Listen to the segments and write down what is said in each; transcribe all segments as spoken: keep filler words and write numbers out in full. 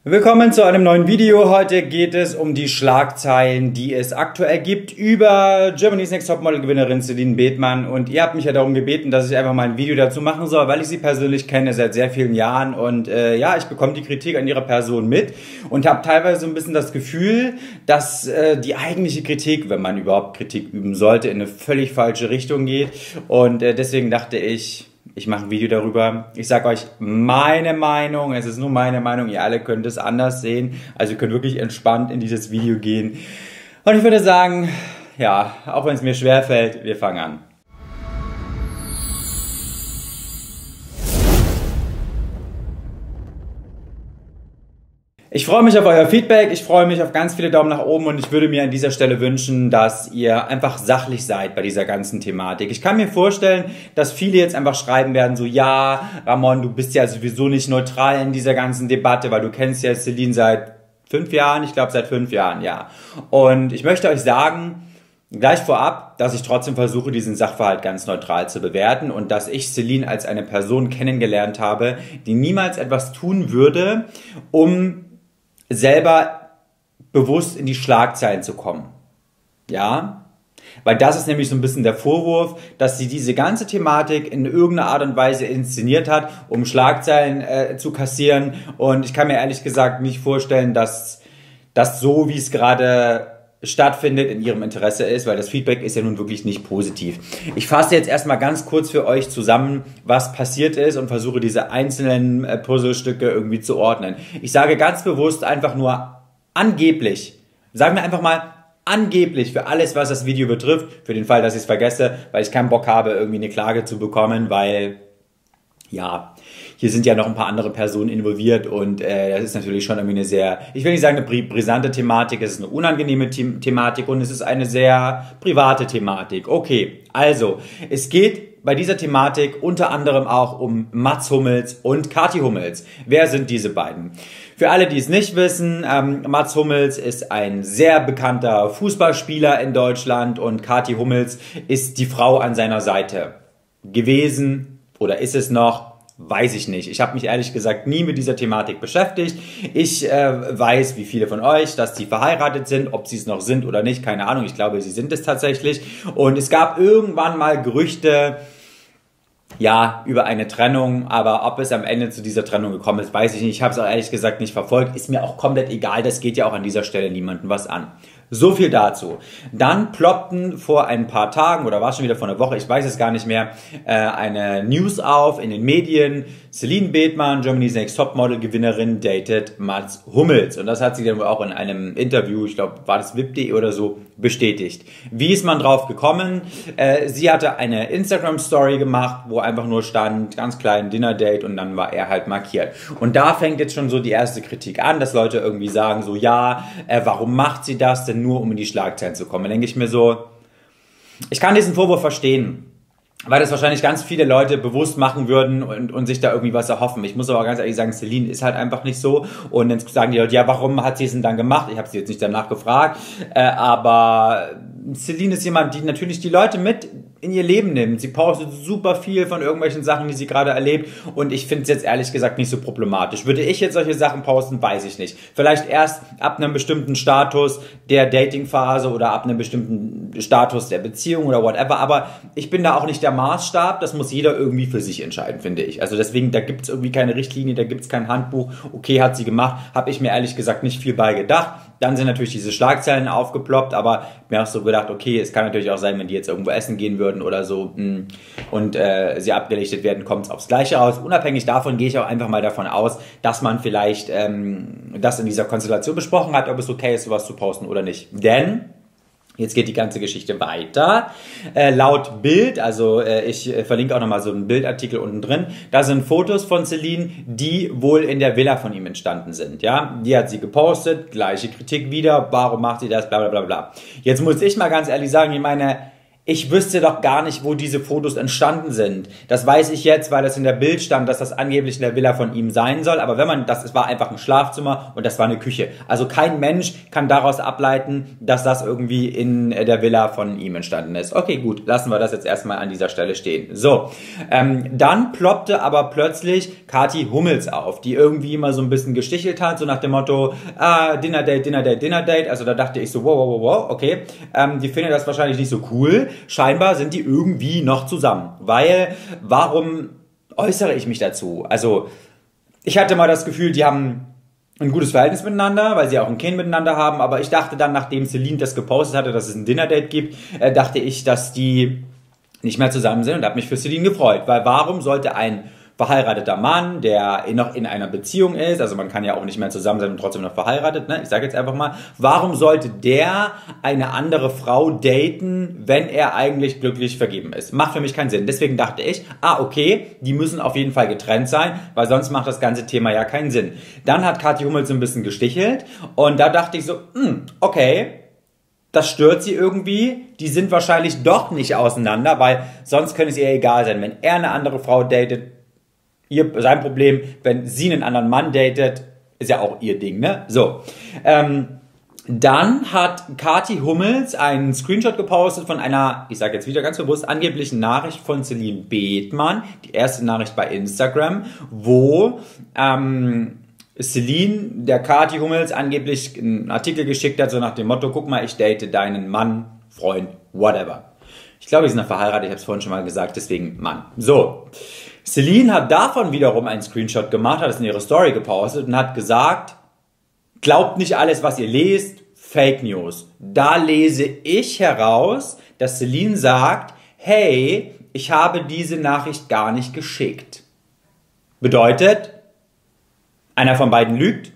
Willkommen zu einem neuen Video. Heute geht es um die Schlagzeilen, die es aktuell gibt über Germany's Next Topmodel Gewinnerin Celine Bethmann. Und ihr habt mich ja darum gebeten, dass ich einfach mal ein Video dazu machen soll, weil ich sie persönlich kenne seit sehr vielen Jahren. Und äh, ja, ich bekomme die Kritik an ihrer Person mit und habe teilweise so ein bisschen das Gefühl, dass äh, die eigentliche Kritik, wenn man überhaupt Kritik üben sollte, in eine völlig falsche Richtung geht. Und äh, deswegen dachte ich, ich mache ein Video darüber. Ich sage euch meine Meinung. Es ist nur meine Meinung. Ihr alle könnt es anders sehen. Also ihr könnt wirklich entspannt in dieses Video gehen. Und ich würde sagen, ja, auch wenn es mir schwerfällt, wir fangen an. Ich freue mich auf euer Feedback, ich freue mich auf ganz viele Daumen nach oben und ich würde mir an dieser Stelle wünschen, dass ihr einfach sachlich seid bei dieser ganzen Thematik. Ich kann mir vorstellen, dass viele jetzt einfach schreiben werden, so ja, Ramon, du bist ja sowieso nicht neutral in dieser ganzen Debatte, weil du kennst ja Celine seit fünf Jahren, ich glaube seit fünf Jahren, ja. Und ich möchte euch sagen, gleich vorab, dass ich trotzdem versuche, diesen Sachverhalt ganz neutral zu bewerten und dass ich Celine als eine Person kennengelernt habe, die niemals etwas tun würde, um selber bewusst in die Schlagzeilen zu kommen. Ja? Weil das ist nämlich so ein bisschen der Vorwurf, dass sie diese ganze Thematik in irgendeiner Art und Weise inszeniert hat, um Schlagzeilen äh, zu kassieren. Und ich kann mir ehrlich gesagt nicht vorstellen, dass das so, wie es gerade stattfindet, in ihrem Interesse ist, weil das Feedback ist ja nun wirklich nicht positiv. Ich fasse jetzt erstmal ganz kurz für euch zusammen, was passiert ist und versuche diese einzelnen äh, Puzzlestücke irgendwie zu ordnen. Ich sage ganz bewusst einfach nur angeblich, sagen wir einfach mal angeblich für alles, was das Video betrifft, für den Fall, dass ich es vergesse, weil ich keinen Bock habe, irgendwie eine Klage zu bekommen, weil ja, hier sind ja noch ein paar andere Personen involviert und äh, das ist natürlich schon irgendwie eine sehr, ich will nicht sagen eine brisante Thematik, es ist eine unangenehme The Thematik und es ist eine sehr private Thematik. Okay, also, es geht bei dieser Thematik unter anderem auch um Mats Hummels und Kathi Hummels. Wer sind diese beiden? Für alle, die es nicht wissen, ähm, Mats Hummels ist ein sehr bekannter Fußballspieler in Deutschland und Kathi Hummels ist die Frau an seiner Seite gewesen. Oder ist es noch? Weiß ich nicht. Ich habe mich ehrlich gesagt nie mit dieser Thematik beschäftigt. Ich äh, weiß, wie viele von euch, dass sie verheiratet sind. Ob sie es noch sind oder nicht, keine Ahnung. Ich glaube, sie sind es tatsächlich. Und es gab irgendwann mal Gerüchte, ja, über eine Trennung, aber ob es am Ende zu dieser Trennung gekommen ist, weiß ich nicht. Ich habe es auch ehrlich gesagt nicht verfolgt. Ist mir auch komplett egal. Das geht ja auch an dieser Stelle niemandem was an. So viel dazu. Dann ploppten vor ein paar Tagen, oder war es schon wieder vor einer Woche, ich weiß es gar nicht mehr, äh, eine News auf in den Medien. Celine Bethmann, Germany's Next Topmodel Gewinnerin, datet Mats Hummels. Und das hat sie dann wohl auch in einem Interview, ich glaube, war das W I P punkt de oder so, bestätigt. Wie ist man drauf gekommen? Äh, sie hatte eine Instagram-Story gemacht, wo einfach nur stand, ganz klein Dinner-Date und dann war er halt markiert. Und da fängt jetzt schon so die erste Kritik an, dass Leute irgendwie sagen, so ja, äh, warum macht sie das denn nur, um in die Schlagzeilen zu kommen? Da denke ich mir so, ich kann diesen Vorwurf verstehen, weil das wahrscheinlich ganz viele Leute bewusst machen würden und, und sich da irgendwie was erhoffen. Ich muss aber ganz ehrlich sagen, Celine ist halt einfach nicht so. Und dann sagen die Leute, ja, warum hat sie es denn dann gemacht? Ich habe sie jetzt nicht danach gefragt. Äh, aber Celine ist jemand, die natürlich die Leute mit in ihr Leben nimmt. Sie postet super viel von irgendwelchen Sachen, die sie gerade erlebt. Und ich finde es jetzt ehrlich gesagt nicht so problematisch. Würde ich jetzt solche Sachen posten, weiß ich nicht. Vielleicht erst ab einem bestimmten Status der Datingphase oder ab einem bestimmten Status der Beziehung oder whatever. Aber ich bin da auch nicht der Maßstab. Das muss jeder irgendwie für sich entscheiden, finde ich. Also deswegen, da gibt es irgendwie keine Richtlinie, da gibt es kein Handbuch. Okay, hat sie gemacht. Habe ich mir ehrlich gesagt nicht viel bei gedacht. Dann sind natürlich diese Schlagzeilen aufgeploppt, aber mir auch so gedacht, okay, es kann natürlich auch sein, wenn die jetzt irgendwo essen gehen würden oder so und äh, sie abgelichtet werden, kommt es aufs Gleiche raus. Unabhängig davon gehe ich auch einfach mal davon aus, dass man vielleicht ähm, das in dieser Konstellation besprochen hat, ob es okay ist, sowas zu posten oder nicht. Denn jetzt geht die ganze Geschichte weiter. Äh, laut Bild, also äh, ich äh, verlinke auch nochmal so einen Bildartikel unten drin, da sind Fotos von Celine, die wohl in der Villa von ihm entstanden sind. Ja, die hat sie gepostet, gleiche Kritik wieder, warum macht sie das, bla bla bla bla. Jetzt muss ich mal ganz ehrlich sagen, ich meine, ich wüsste doch gar nicht, wo diese Fotos entstanden sind. Das weiß ich jetzt, weil das in der Bild stand, dass das angeblich in der Villa von ihm sein soll. Aber wenn man, das es war einfach ein Schlafzimmer und das war eine Küche. Also kein Mensch kann daraus ableiten, dass das irgendwie in der Villa von ihm entstanden ist. Okay, gut, lassen wir das jetzt erstmal an dieser Stelle stehen. So, ähm, dann ploppte aber plötzlich Kathi Hummels auf, die irgendwie immer so ein bisschen gestichelt hat, so nach dem Motto, ah, Dinner Date, Dinner Date, Dinner Date. Also da dachte ich so, wow, wow, wow, wow, okay, ähm, die findet das wahrscheinlich nicht so cool. Scheinbar sind die irgendwie noch zusammen, weil, warum äußere ich mich dazu? Also, ich hatte mal das Gefühl, die haben ein gutes Verhältnis miteinander, weil sie auch ein Kind miteinander haben, aber ich dachte dann, nachdem Celine das gepostet hatte, dass es ein Dinner-Date gibt, äh, dachte ich, dass die nicht mehr zusammen sind und habe mich für Celine gefreut, weil warum sollte ein verheirateter Mann, der noch in einer Beziehung ist, also man kann ja auch nicht mehr zusammen sein und trotzdem noch verheiratet, ne? Ich sage jetzt einfach mal, warum sollte der eine andere Frau daten, wenn er eigentlich glücklich vergeben ist? Macht für mich keinen Sinn. Deswegen dachte ich, ah okay, die müssen auf jeden Fall getrennt sein, weil sonst macht das ganze Thema ja keinen Sinn. Dann hat Kathi Hummels so ein bisschen gestichelt und da dachte ich so, hm, okay, das stört sie irgendwie, die sind wahrscheinlich doch nicht auseinander, weil sonst könnte es ihr egal sein, wenn er eine andere Frau datet, ihr, sein Problem, wenn sie einen anderen Mann datet, ist ja auch ihr Ding, ne? So. Ähm, dann hat Kathi Hummels einen Screenshot gepostet von einer, ich sage jetzt wieder ganz bewusst, angeblichen Nachricht von Celine Bethmann, die erste Nachricht bei Instagram, wo ähm, Celine der Kathi Hummels angeblich einen Artikel geschickt hat, so nach dem Motto, guck mal, ich date deinen Mann, Freund, whatever. Ich glaube, die sind noch verheiratet, ich habe es vorhin schon mal gesagt, deswegen Mann. So. Celine hat davon wiederum einen Screenshot gemacht, hat es in ihre Story gepostet und hat gesagt, glaubt nicht alles, was ihr lest, Fake News. Da lese ich heraus, dass Celine sagt, hey, ich habe diese Nachricht gar nicht geschickt. Bedeutet, einer von beiden lügt.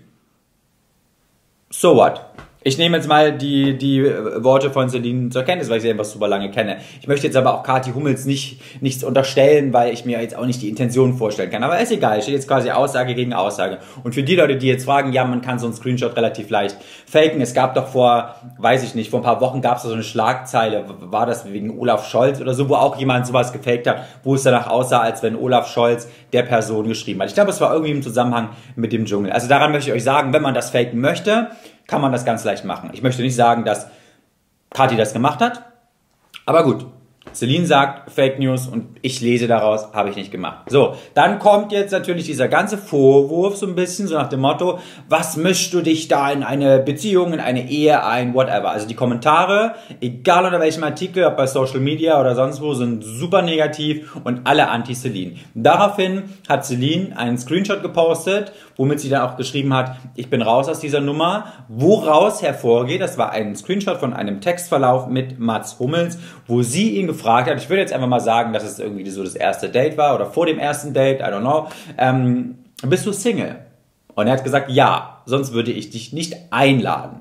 So what? Ich nehme jetzt mal die, die Worte von Celine zur Kenntnis, weil ich sie einfach super lange kenne. Ich möchte jetzt aber auch Kathi Hummels nicht, nichts unterstellen, weil ich mir jetzt auch nicht die Intention vorstellen kann. Aber ist egal, steht jetzt quasi Aussage gegen Aussage. Und für die Leute, die jetzt fragen, ja, man kann so einen Screenshot relativ leicht faken. Es gab doch vor, weiß ich nicht, vor ein paar Wochen gab es so eine Schlagzeile, war das wegen Olaf Scholz oder so, wo auch jemand sowas gefaked hat, wo es danach aussah, als wenn Olaf Scholz der Person geschrieben hat. Ich glaube, es war irgendwie im Zusammenhang mit dem Dschungel. Also daran möchte ich euch sagen, wenn man das faken möchte, kann man das ganz leicht machen. Ich möchte nicht sagen, dass Kathi das gemacht hat, aber gut. Celine sagt Fake News und ich lese daraus, habe ich nicht gemacht. So, dann kommt jetzt natürlich dieser ganze Vorwurf so ein bisschen, so nach dem Motto, was mischst du dich da in eine Beziehung, in eine Ehe ein, whatever. Also die Kommentare, egal unter welchem Artikel, ob bei Social Media oder sonst wo, sind super negativ und alle anti-Celine. Daraufhin hat Celine einen Screenshot gepostet, womit sie dann auch geschrieben hat, ich bin raus aus dieser Nummer, woraus hervorgeht, das war ein Screenshot von einem Textverlauf mit Mats Hummels, wo sie ihn gefragt hat, ich würde jetzt einfach mal sagen, dass es irgendwie so das erste Date war oder vor dem ersten Date, I don't know, ähm, bist du Single? Und er hat gesagt, ja, sonst würde ich dich nicht einladen.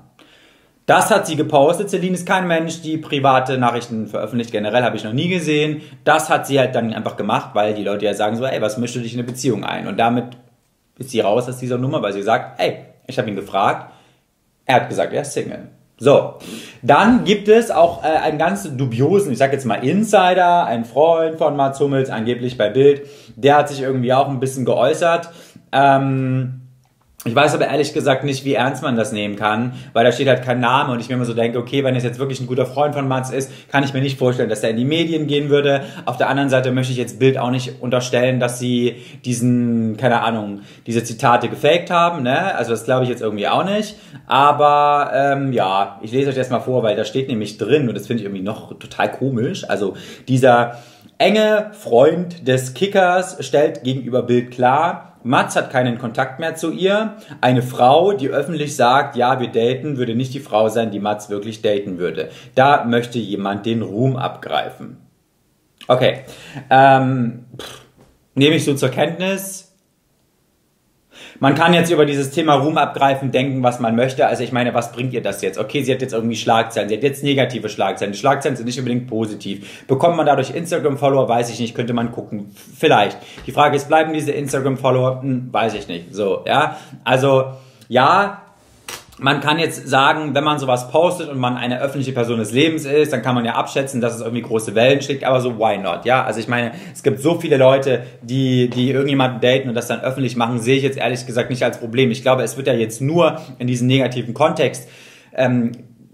Das hat sie gepostet. Celine ist kein Mensch, die private Nachrichten veröffentlicht. Generell habe ich noch nie gesehen. Das hat sie halt dann einfach gemacht, weil die Leute ja sagen so, ey, was mischst du dich in eine Beziehung ein? Und damit ist sie raus aus dieser Nummer, weil sie sagt, ey, ich habe ihn gefragt, er hat gesagt, er ist Single. So, dann gibt es auch äh, einen ganz dubiosen, ich sag jetzt mal Insider, ein Freund von Mats Hummels, angeblich bei Bild, der hat sich irgendwie auch ein bisschen geäußert. Ähm, ich weiß aber ehrlich gesagt nicht, wie ernst man das nehmen kann, weil da steht halt kein Name und ich mir immer so denke, okay, wenn es jetzt wirklich ein guter Freund von Mats ist, kann ich mir nicht vorstellen, dass er in die Medien gehen würde. Auf der anderen Seite möchte ich jetzt Bild auch nicht unterstellen, dass sie diesen, keine Ahnung, diese Zitate gefaked haben, ne? Also das glaube ich jetzt irgendwie auch nicht. Aber ähm, ja, ich lese euch das mal vor, weil da steht nämlich drin und das finde ich irgendwie noch total komisch. Also dieser enge Freund des Kickers stellt gegenüber Bild klar, Mats hat keinen Kontakt mehr zu ihr. Eine Frau, die öffentlich sagt, ja, wir daten, würde nicht die Frau sein, die Mats wirklich daten würde. Da möchte jemand den Ruhm abgreifen. Okay, ähm, pff, nehme ich so zur Kenntnis. Man kann jetzt über dieses Thema Ruhm abgreifen denken, was man möchte. Also ich meine, was bringt ihr das jetzt? Okay, sie hat jetzt irgendwie Schlagzeilen, sie hat jetzt negative Schlagzeilen. Die Schlagzeilen sind nicht unbedingt positiv. Bekommt man dadurch Instagram-Follower? Weiß ich nicht, könnte man gucken. Vielleicht. Die Frage ist, bleiben diese Instagram-Follower? Hm, weiß ich nicht. So, ja. Also, ja, Man kann jetzt sagen, wenn man sowas postet und man eine öffentliche Person des Lebens ist, dann kann man ja abschätzen, dass es irgendwie große Wellen schlägt, aber so, why not? Ja, also ich meine, es gibt so viele Leute, die, die irgendjemanden daten und das dann öffentlich machen, sehe ich jetzt ehrlich gesagt nicht als Problem. Ich glaube, es wird ja jetzt nur in diesem negativen Kontext ähm,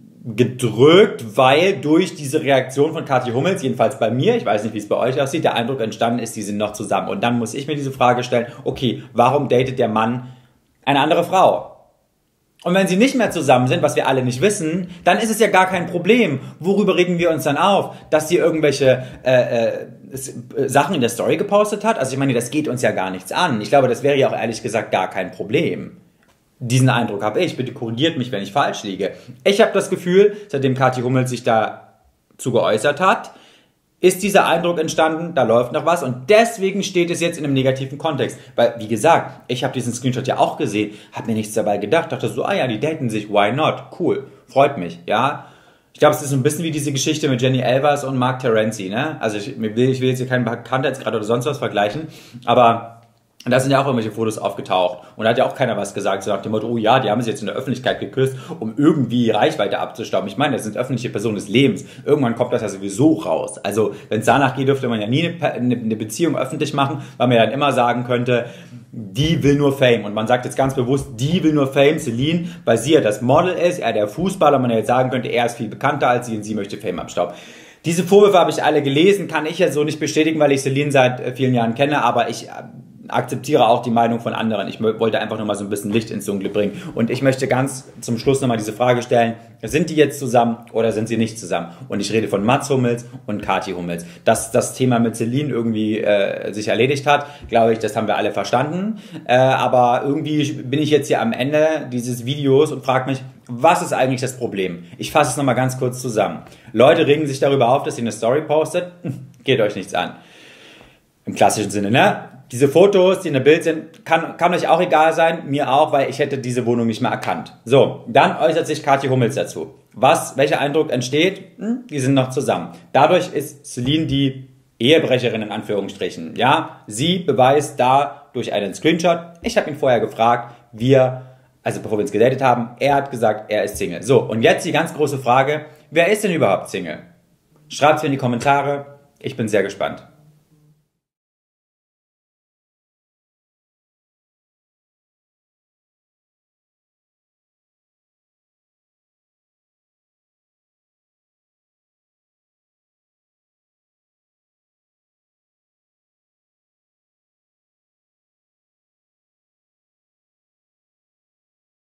gedrückt, weil durch diese Reaktion von Kathi Hummels, jedenfalls bei mir, ich weiß nicht, wie es bei euch aussieht, der Eindruck entstanden ist, die sind noch zusammen. Und dann muss ich mir diese Frage stellen, okay, warum datet der Mann eine andere Frau? Und wenn sie nicht mehr zusammen sind, was wir alle nicht wissen, dann ist es ja gar kein Problem. Worüber regen wir uns dann auf? Dass sie irgendwelche äh, äh, Sachen in der Story gepostet hat? Also ich meine, das geht uns ja gar nichts an. Ich glaube, das wäre ja auch ehrlich gesagt gar kein Problem. Diesen Eindruck habe ich. Bitte korrigiert mich, wenn ich falsch liege. Ich habe das Gefühl, seitdem Kathi Hummels sich dazu geäußert hat, ist dieser Eindruck entstanden, da läuft noch was und deswegen steht es jetzt in einem negativen Kontext. Weil, wie gesagt, ich habe diesen Screenshot ja auch gesehen, habe mir nichts dabei gedacht, dachte so, ah ja, die daten sich, why not? Cool, freut mich, ja. Ich glaube, es ist so ein bisschen wie diese Geschichte mit Jenny Elvers und Mark Terenzi, ne? Also ich will, ich will jetzt hier keinen Bekanntheitsgrad oder sonst was vergleichen, aber und da sind ja auch irgendwelche Fotos aufgetaucht. Und da hat ja auch keiner was gesagt, so nach dem Motto, oh ja, die haben sich jetzt in der Öffentlichkeit geküsst, um irgendwie Reichweite abzustauben. Ich meine, das sind öffentliche Personen des Lebens. Irgendwann kommt das ja sowieso raus. Also, wenn es danach geht, dürfte man ja nie eine, eine Beziehung öffentlich machen, weil man ja dann immer sagen könnte, die will nur Fame. Und man sagt jetzt ganz bewusst, die will nur Fame, Celine, weil sie ja das Model ist, er der Fußballer, man ja jetzt sagen könnte, er ist viel bekannter als sie und sie möchte Fame abstauben. Diese Vorwürfe habe ich alle gelesen, kann ich ja so nicht bestätigen, weil ich Celine seit vielen Jahren kenne, aber ich akzeptiere auch die Meinung von anderen. Ich wollte einfach nur mal so ein bisschen Licht ins Dunkle bringen. Und ich möchte ganz zum Schluss nochmal diese Frage stellen, sind die jetzt zusammen oder sind sie nicht zusammen? Und ich rede von Mats Hummels und Kathi Hummels. Dass das Thema mit Celine irgendwie äh, sich erledigt hat, glaube ich, das haben wir alle verstanden. Äh, aber irgendwie bin ich jetzt hier am Ende dieses Videos und frage mich, was ist eigentlich das Problem? Ich fasse es nochmal ganz kurz zusammen. Leute regen sich darüber auf, dass sie eine Story postet. Geht euch nichts an. Im klassischen Sinne, ne? Diese Fotos, die in der Bild sind, kann, kann euch auch egal sein, mir auch, weil ich hätte diese Wohnung nicht mehr erkannt. So, dann äußert sich Kathi Hummels dazu. Was, welcher Eindruck entsteht? Hm, die sind noch zusammen. Dadurch ist Celine die Ehebrecherin in Anführungsstrichen. Ja, sie beweist da durch einen Screenshot. Ich habe ihn vorher gefragt, wir, also bevor wir uns gedatet haben, er hat gesagt, er ist Single. So, und jetzt die ganz große Frage, wer ist denn überhaupt Single? Schreibt's mir in die Kommentare, ich bin sehr gespannt.